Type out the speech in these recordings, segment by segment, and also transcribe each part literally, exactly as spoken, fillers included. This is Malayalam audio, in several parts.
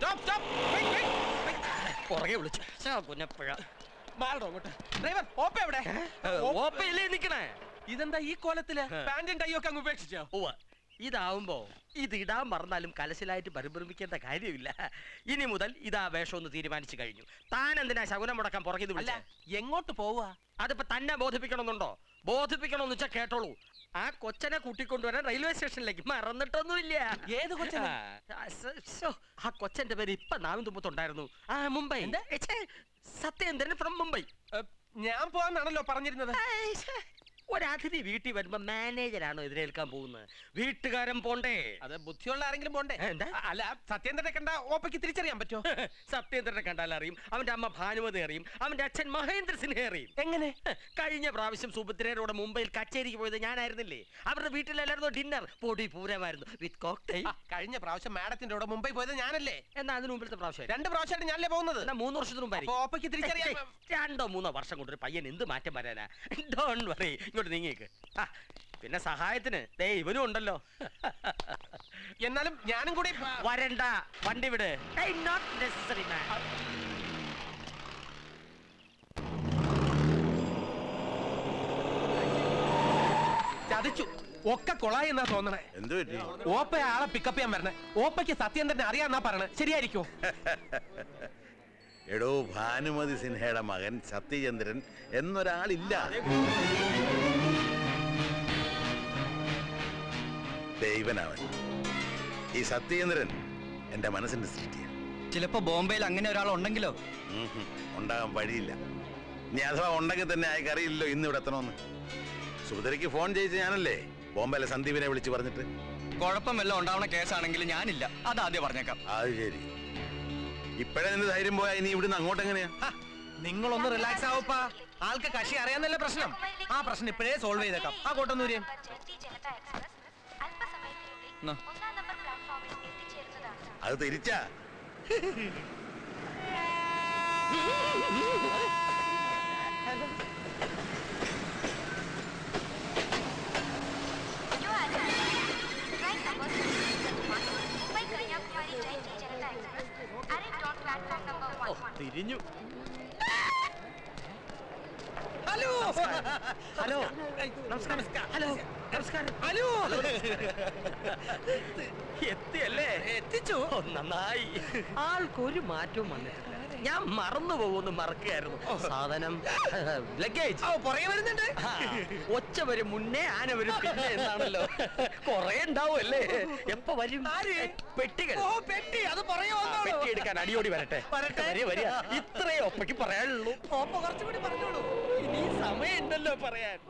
പുറകെ വിളിച്ചു പുന്നപ്പുഴ ഡ്രൈവർ ഓപ്പ എവിടെ? ഓപ്പയില്ലേ നിക്കണേ? ഇതെന്താ ഈ കോലത്തില്? പാന്റും ടൈയൊക്കെ അങ്ങ് ഉപേക്ഷിച്ചോ? ഉവ്വ. ഇതാവുമ്പോ ഇത് ഇടാൻ മറന്നാലും കലശലായിട്ട് പരിഭ്രമിക്കേണ്ട കാര്യമില്ല. ഇനി മുതൽ ഇതാ വേഷം ഒന്ന് തീരുമാനിച്ചു കഴിഞ്ഞു. താൻ എന്തിനാ ശകുനം മുടക്കാൻ പുറകിൽ അല്ല, എങ്ങോട്ട് പോവുക? അതിപ്പോ തന്നെ ബോധിപ്പിക്കണമെന്നുണ്ടോ? ബോധിപ്പിക്കണമെന്ന് വെച്ചാൽ കേട്ടോളൂ. ആ കൊച്ചനെ കൂട്ടിക്കൊണ്ടുവരാൻ റെയിൽവേ സ്റ്റേഷനിലേക്ക് മറന്നിട്ടൊന്നുമില്ല. ഏത് കൊച്ചൻ? ആ കൊച്ചന്റെ പേര് ഇപ്പൊ നാവിൻ തുമ്പത്തുണ്ടായിരുന്നു. ആ മുംബൈ സത്യേന്ദ്രൻ ഫ്രം മുംബൈ. ഞാൻ പോവാന്നാണല്ലോ പറഞ്ഞിരുന്നത്. ഒരതിഥി വീട്ടിൽ വരുമ്പോ മാനേജരാണോ എതിരേൽക്കാൻ പോകുന്നത്? വീട്ടുകാരൻ പോണ്ടേ? അത് ബുദ്ധിയുള്ള ആരെങ്കിലും പോണ്ടേ? അല്ല, സത്യേന്ദ്രനെ കണ്ട ഓപ്പയ്ക്ക് തിരിച്ചറിയാൻ പറ്റുമോ? സത്യേന്ദ്രനെ കണ്ടാൽ അറിയും. അവന്റെ അമ്മ ഭാനുമതി അറിയും. അവന്റെ അച്ഛൻ മഹേന്ദ്ര സിൻഹ അറിയും. എങ്ങനെ? കഴിഞ്ഞ പ്രാവശ്യം സുഭദ്രയോടെ മുംബൈയിൽ കച്ചേരിക്ക് പോയത് ഞാനായിരുന്നില്ലേ? അവരുടെ വീട്ടിലല്ലായിരുന്നു ഡിന്നർ. പൊടി പൂരമായിരുന്നു വിത്ത് കോക്ടെയിൽ. കഴിഞ്ഞ പ്രാവശ്യം മാഡത്തിന്റെ കൂടെ മുംബൈ പോയത് ഞാനല്ലേ? എന്നാ അതിന് മുമ്പിലത്തെ പ്രാവശ്യം രണ്ട് പ്രാവശ്യമായിട്ട് ഞാനല്ലേ പോകുന്നത്? എന്നാ മൂന്ന് വർഷത്തിന് മുമ്പായിരിക്കും. ഓപ്പയ്ക്ക് തിരിച്ചറിയാൻ രണ്ടോ മൂന്നോ വർഷം കൊണ്ട് ഒരു പയ്യൻ എന്ത് മാറ്റം വരാനാ? ഡോണ്ട് വറി, ഇങ്ങോട്ട് നീങ്ങിക്ക്. പിന്നെ സഹായത്തിന് ദേ ഇവനും ഉണ്ടല്ലോ. എന്നാലും ഞാനും കൂടി വരണ്ട, വണ്ടി വിട്. ചതിച്ചു. ഒക്കെ കൊളായി എന്നാ തോന്നണേ. എന്ത് പറ്റി? ഓപ്പ ആളെ പിക്കപ്പ് ചെയ്യാൻ വരണേ. ഓപ്പയ്ക്ക് സത്യേന്ദ്രനെ അറിയാന്നാ പറയണേ. ശരിയായിരിക്കോ? എടോ, ഭാനുമതി സിൻഹയുടെ മകൻ സത്യചന്ദ്രൻ എന്നൊരാളില്ല. ദൈവനവൻ. ഈ സത്യചന്ദ്രൻ എന്റെ മനസ്സിന്റെ സൃഷ്ടിയാണ്. ചിലപ്പോ ബോംബെയിൽ അങ്ങനെ ഒരാൾ ഉണ്ടെങ്കിലോ? ഉണ്ടാകാൻ വഴിയില്ല. ഇനി അഥവാ ഉണ്ടെങ്കിൽ തന്നെ അയാൾക്ക് അറിയില്ലല്ലോ ഇന്ന് ഇവിടെ എത്തണമെന്ന്. സുഭദ്രയ്ക്ക് ഫോൺ ചെയ്ത് ഞാനല്ലേ ബോംബെയിലെ സന്ദീപിനെ വിളിച്ചു പറഞ്ഞിട്ട്. കുഴപ്പം വല്ലതും ഉണ്ടാവണ കേസാണെങ്കിൽ ഞാനില്ല, അതാദ്യം പറഞ്ഞേക്കാം. അത് ശരി. ഇപ്പഴേ നിന്ന് ധൈര്യം പോയാ ഇനി ഇവിടുന്ന് അങ്ങോട്ട് എങ്ങനെയാ? നിങ്ങളൊന്ന് റിലാക്സ് ആവപ്പാ. ആൾക്ക് കക്ഷി അറിയാന്നല്ലേ പ്രശ്നം. ആ പ്രശ്നം ഇപ്പോഴേ സോൾവ് ചെയ്തേക്കാം. ആ കോട്ടൊന്നൂര് അത് തിരിച്ചാ. തിരിഞ്ഞു. ഹലോ ഹലോ നമസ്കാരം. ഹലോ നമസ്കാരം. ഹലോ എത്തിയല്ലേ? എത്തിച്ചു. നന്നായി. ആൾക്കൊരു മാറ്റവും വന്നിട്ടില്ല. ഞാൻ മറന്നു പോകുന്നു. മറക്കുകയായിരുന്നു. സാധനം ലഗേജ് പുറകെ വരുന്നുണ്ട്. ഒച്ച വരും മുന്നേ ആന വരും പിന്നെ എന്നാണല്ലോ. കൊറേ ഉണ്ടാവുമല്ലേ? എപ്പ വരും? പെട്ടികൾ. പെട്ടി അത് പറയോ? പെട്ടി എടുക്കാൻ അടിയോടി വരട്ടെ. വരിക വരിക. ഇത്രയും ഒപ്പയ്ക്ക് പറയാനുള്ളൂ. ഓപ്പ കുറച്ചുകൂടി പറഞ്ഞോളൂ. ഇനി സമയമുണ്ടല്ലോ പറയാൻ.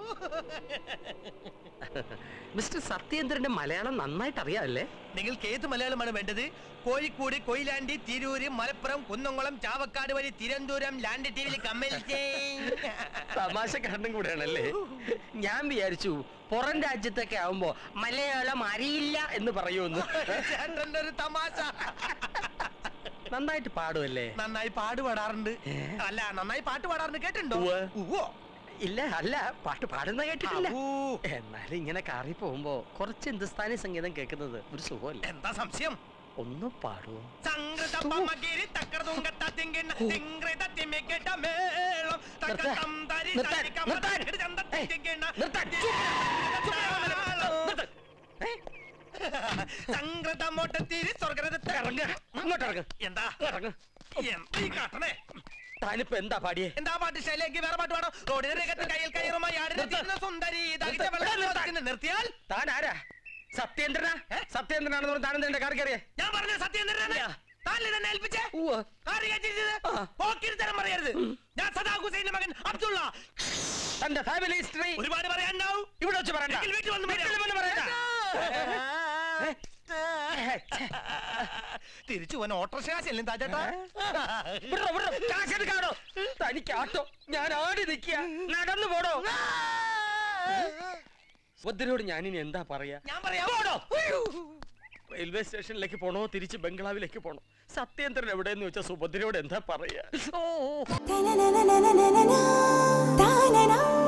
മിസ്റ്റർ സത്യേന്ദ്രന്റെ മലയാളം നന്നായിട്ട് അറിയാമല്ലേ? നിങ്ങൾക്ക് ഏത് മലയാളമാണ് വേണ്ടത്? കോഴിക്കോട്, കൊയിലാണ്ടി, തിരൂര്, മലപ്പുറം, കുന്നംകുളം, ചാവക്കാട് വഴി തിരുവനന്തപുരം ലാൻഡ് ടി വിയിൽ കമ്മൽ. തമാശക്കാരനും കൂടെയാണല്ലേ? ഞാൻ വിചാരിച്ചു പുറം രാജ്യത്തൊക്കെ ആവുമ്പോ മലയാളം അറിയില്ല എന്ന് പറയുമെന്ന്. ഒരു തമാശ. നന്നായിട്ട് പാടുമല്ലേ? നന്നായി പാട് പാടാറുണ്ട്. അല്ല, നന്നായി പാട്ട് പാടാറുണ്ട്. കേട്ടിട്ടുണ്ടോ? ഇല്ല, അല്ല, പാട്ട് പാടുന്ന കേട്ടിട്ടില്ല. എന്നാലും ഇങ്ങനെ കാറി പോകുമ്പോ കുറച്ച് ഹിന്ദുസ്ഥാനി സംഗീതം കേൾക്കുന്നത് ഒരു സുഖമല്ല. എന്താ സംശയം? ഒന്ന് പാടുവോ? താനിപ്പോ എന്താ പാടിയേ? എന്താ പാട്ട്? ശൈലേക്ക് വേറെ പാട്ട് പാടോ? റോഡിനകത്ത് കയ്യിൽ കയറുമായി സുന്ദരി നിർത്തിയാൽ താൻ ആരാ? സത്യേന്ദ്രനാ? സത്യേന്ദ്രനാണെന്ന് പറഞ്ഞ താനെന്താ കാർ കയറിയേ? ഞാൻ പറഞ്ഞ സത്യേന്ദ്രനാണ്. തന്നെ ഏൽപ്പിച്ചേ പറയരുത്. ഞാൻ സദാം ഹുസൈന്റെ മകൻ അബ്ദുള്ള. തന്റെ ഫാമിലി ഹിസ്റ്ററി ഒരുപാട് പറയാനുണ്ടാവും. ഇവിടെ വെച്ച് പറയണ്ട. വീട്ടിൽ വന്ന് പറയണ്ട. തിരിച്ചു പോവാൻ ഓട്ടോറിക്ഷ കാശല്ലേ താച്ചേട്ടാ? കാശെടുക്കാണോ? തനിക്ക് ആട്ടോ. ഞാൻ ആടി നിൽക്കുക. നടന്നു പോടോ. സുഭദ്രയോട് ഞാനിനി എന്താ പറയാ? ഞാൻ പറയാ. റെയിൽവേ സ്റ്റേഷനിലേക്ക് പോണോ തിരിച്ച് ബംഗ്ലാവിലേക്ക് പോണോ? സത്യേന്ദ്രൻ എവിടെയെന്ന് വെച്ചാൽ സുഭദ്രയോട് എന്താ പറയാ?